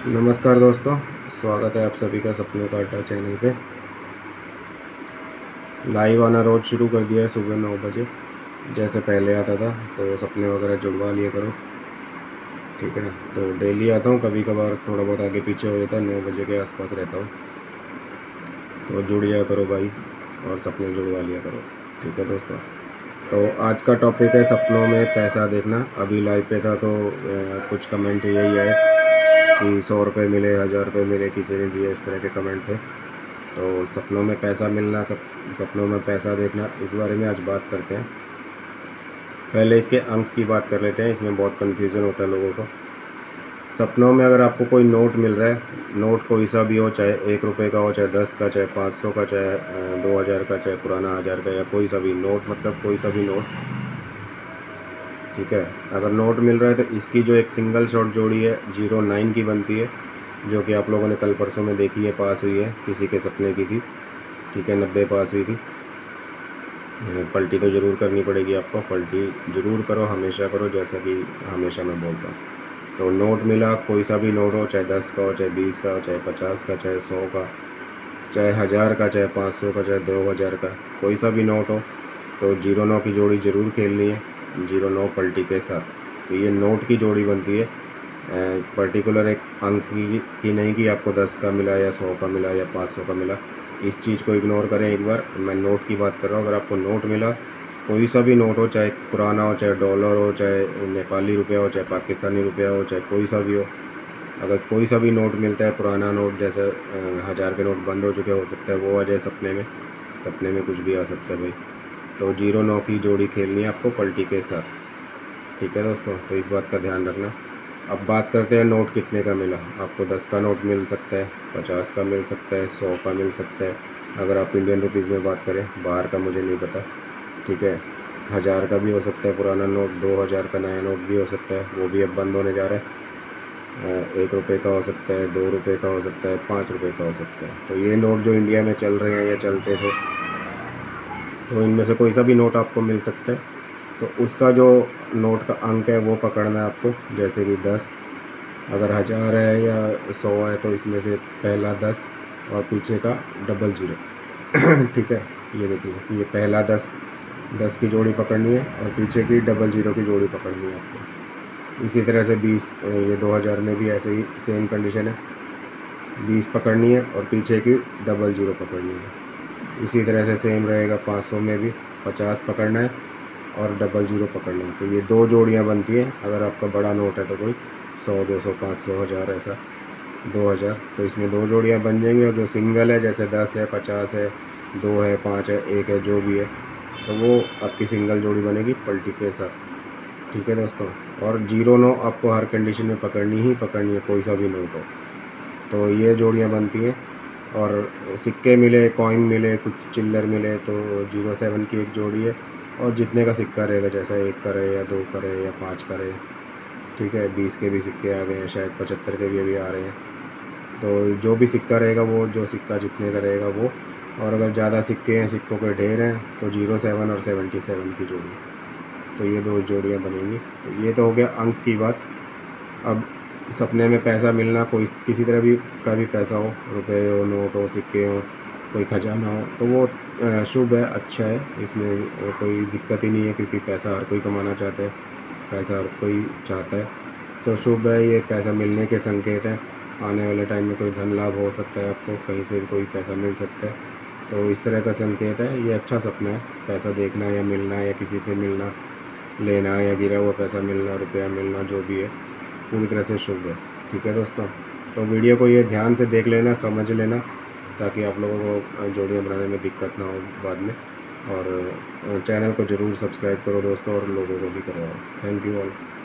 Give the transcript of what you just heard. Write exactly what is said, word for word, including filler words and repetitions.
नमस्कार दोस्तों, स्वागत है आप सभी का सपनों का अड्डा चैनल पे। लाइव आना रोज़ शुरू कर दिया है सुबह नौ बजे, जैसे पहले आता था। तो सपने वगैरह जुड़वा लिया करो, ठीक है। तो डेली आता हूँ, कभी कभार थोड़ा बहुत आगे पीछे हो जाता है, नौ बजे के आसपास रहता हूँ। तो जुड़ जाया करो भाई, और सपने जुड़वा लिया करो, ठीक है दोस्तों। तो आज का टॉपिक है सपनों में पैसा देखना। अभी लाइव पे था तो आ, कुछ कमेंट यही है कि सौ रुपये मिले, हज़ार रुपये मिले, किसी ने दिए, इस तरह के कमेंट थे। तो सपनों में पैसा मिलना, सप सपनों में पैसा देखना, इस बारे में आज बात करते हैं। पहले इसके अंक की बात कर लेते हैं, इसमें बहुत कन्फ्यूज़न होता है लोगों को। सपनों में अगर आपको कोई नोट मिल रहा है, नोट कोई सा भी हो, चाहे एक रुपये का हो, चाहे दस का, चाहे पाँच सौ का, चाहे दो हज़ार का, चाहे पुराना हज़ार का, या कोई सा भी नोट, मतलब कोई सा भी नोट, ठीक है। अगर नोट मिल रहा है तो इसकी जो एक सिंगल शॉट जोड़ी है जीरो नाइन की बनती है, जो कि आप लोगों ने कल परसों में देखी है, पास हुई है, किसी के सपने की थी, ठीक है, नब्बे पास हुई थी। पलटी तो ज़रूर करनी पड़ेगी आपको, पलटी ज़रूर करो, हमेशा करो, जैसा कि हमेशा मैं बोलता हूँ। तो नोट मिला, कोई सा भी नोट हो, चाहे दस का हो, चाहे बीस का हो, चाहे पचास का, चाहे सौ का, चाहे हज़ार का, चाहे पाँच सौ का, चाहे दो हज़ार का, कोई सा भी नोट हो, तो जीरो नौ की जोड़ी ज़रूर खेलनी है, जीरो नौ पलटी के साथ। तो ये नोट की जोड़ी बनती है, पर्टिकुलर एक अंक की, की नहीं कि आपको दस का मिला या सौ का मिला या पाँच सौ का मिला। इस चीज़ को इग्नोर करें एक बार, मैं नोट की बात कर रहा हूँ। अगर आपको नोट मिला, कोई सा भी नोट हो, चाहे पुराना हो, चाहे डॉलर हो, चाहे नेपाली रुपया हो, चाहे पाकिस्तानी रुपया हो, चाहे कोई सा भी हो, अगर कोई सा भी नोट मिलता है, पुराना नोट, जैसे हज़ार के नोट बंद हो चुके हो सकता है वो आ जाए सपने में, सपने में कुछ भी आ सकता है भाई। तो जीरो नौ की जोड़ी खेलनी है आपको पलटी के साथ, ठीक है दोस्तों। तो इस बात का ध्यान रखना। अब बात करते हैं नोट कितने का मिला। आपको दस का नोट मिल सकता है, पचास का मिल सकता है, सौ का मिल सकता है, अगर आप इंडियन रुपीज़ में बात करें, बाहर का मुझे नहीं पता, ठीक है। हज़ार का भी हो सकता है पुराना नोट, दो हज़ार का नया नोट भी हो सकता है, वो भी अब बंद होने जा रहा है। एक रुपये का हो सकता है, दो रुपये का हो सकता है, पाँच रुपये का हो सकता है। तो ये नोट जो इंडिया में चल रहे हैं या चलते थे, तो इनमें से कोई सा भी नोट आपको मिल सकता है। तो उसका जो नोट का अंक है वो पकड़ना है आपको, जैसे कि दस, अगर हज़ार है या सौ है तो इसमें से पहला दस और पीछे का डबल ज़ीरो ठीक है। ये देखिए, ये पहला दस, दस की जोड़ी पकड़नी है, और पीछे की डबल ज़ीरो की जोड़ी पकड़नी है आपको। इसी तरह से बीस, ये दो हज़ार में भी ऐसे ही सेम कंडीशन है, बीस पकड़नी है और पीछे की डबल ज़ीरो पकड़नी है। इसी तरह से सेम रहेगा पाँच सौ में भी, पचास पकड़ना है और डबल ज़ीरो पकड़ना है। तो ये दो जोड़ियाँ बनती हैं। अगर आपका बड़ा नोट है तो कोई सौ, दो सौ, पाँच सौ, हज़ार, ऐसा दो हज़ार, तो इसमें दो जोड़ियाँ बन जाएंगी। और जो सिंगल है, जैसे दस है, पचास है, दो है, पाँच है, एक है, जो भी है, तो वो आपकी सिंगल जोड़ी बनेगी पलटी के साथ, ठीक है दोस्तों। और जीरो नौ आपको हर कंडीशन में पकड़नी ही पकड़नी है, कोई सा भी नोट हो। तो ये जोड़ियाँ बनती हैं। और सिक्के मिले, कॉइन मिले, कुछ चिल्लर मिले, तो जीरो सेवन की एक जोड़ी है। और जितने का सिक्का रहेगा, जैसा एक का रहे या दो का रहे या पाँच का रहे, ठीक है। बीस के भी सिक्के आ गए हैं, शायद पचहत्तर के भी अभी आ रहे हैं। तो जो भी सिक्का रहेगा वो, जो सिक्का जितने का रहेगा वो। और अगर ज़्यादा सिक्के हैं, सिक्कों के ढेर हैं, तो जीरो सेवन और सेवेंटी सेवन की जोड़ी। तो ये दो जोड़ियाँ बनेंगी। तो ये तो हो गया अंक की बात। अब सपने में पैसा मिलना, कोई किसी तरह भी का भी पैसा हो, रुपए हो, नोट हो, सिक्के हो, कोई खजाना हो, तो वो शुभ है, अच्छा है, इसमें कोई दिक्कत ही नहीं है, क्योंकि पैसा हर कोई कमाना चाहता है, पैसा हर कोई चाहता है। तो शुभ है, ये पैसा मिलने के संकेत हैं। आने वाले टाइम में कोई धन लाभ हो सकता है, आपको कहीं से भी कोई पैसा मिल सकता है, तो इस तरह का संकेत है। ये अच्छा सपना है, पैसा देखना या मिलना, या किसी से मिलना, लेना, या गिरा हुआ पैसा मिलना, रुपया मिलना, जो भी है, पूरी तरह से शुभ है, ठीक है दोस्तों। तो वीडियो को ये ध्यान से देख लेना, समझ लेना, ताकि आप लोगों को जोड़ियाँ बनाने में दिक्कत ना हो बाद में। और चैनल को ज़रूर सब्सक्राइब करो दोस्तों, और लोगों को भी करवाओ। Thank you all.